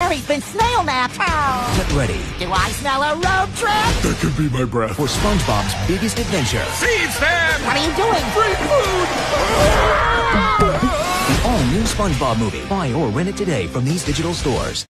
Jerry's been snail napped. Get ready. Do I smell a road trip? That could be my breath. For SpongeBob's biggest adventure. Seeds, man! What are you doing? Free food! The all-new SpongeBob movie. Buy or rent it today from these digital stores.